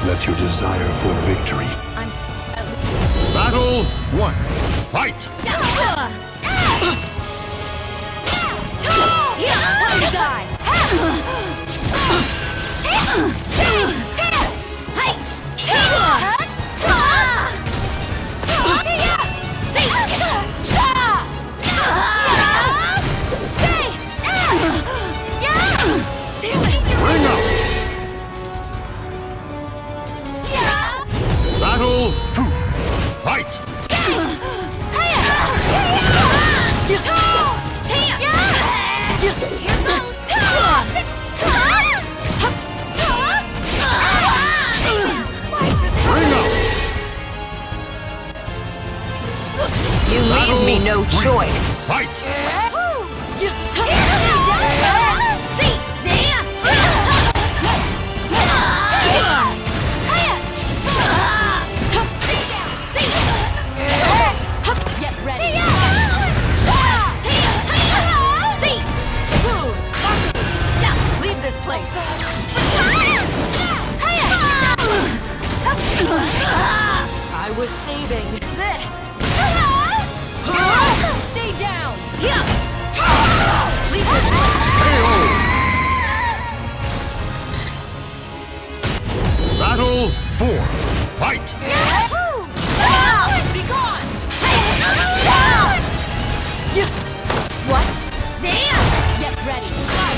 Let your desire for victory. Battle 1. Fight! Time to die! Bring out! Battle 2. Fight! Bring out! You leave me no choice. Fight! Get ready! Leave this place! I was saving this! Stay down! Leave this place! Battle 4. Fight! Be gone! What? Get ready!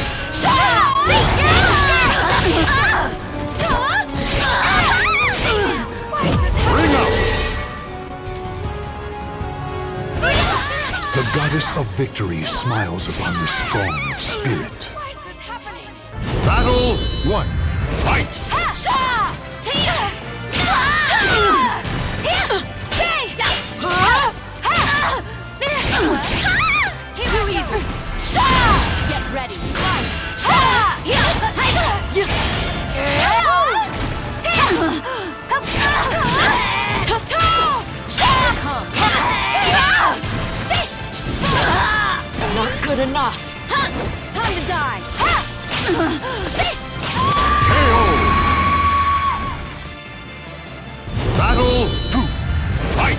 Why is this happening? Bring out! The goddess of victory smiles upon the strong of spirit. Why is this happening? Battle 1. Fight! Too easy! Get ready! Not good enough! Time to die! KO! Battle 2. Fight!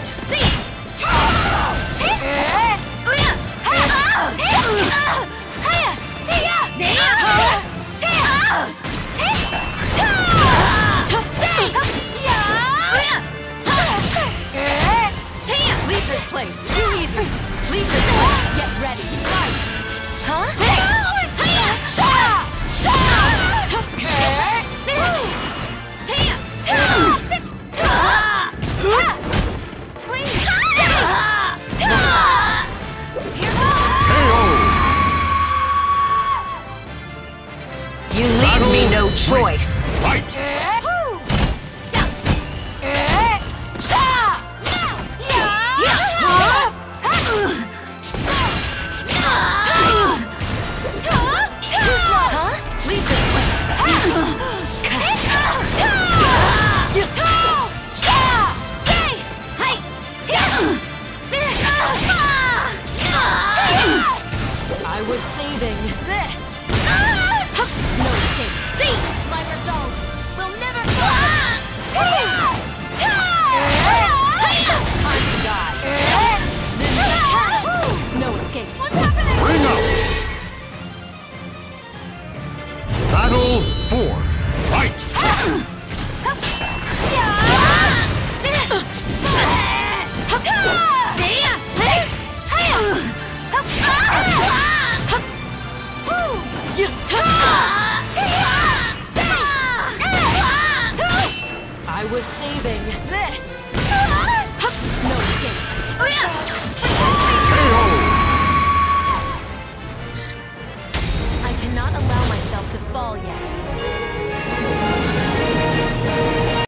Leave this place! Too easy! Leave this place! Get ready! Fight! Huh? You leave me no choice. Fight! Leave this place! I was saving this! No escape! See! My resolve will never fall! Time to die! Ninja cannon! No escape! What's happening? Bring out! Battle 4. Fight! I was saving this!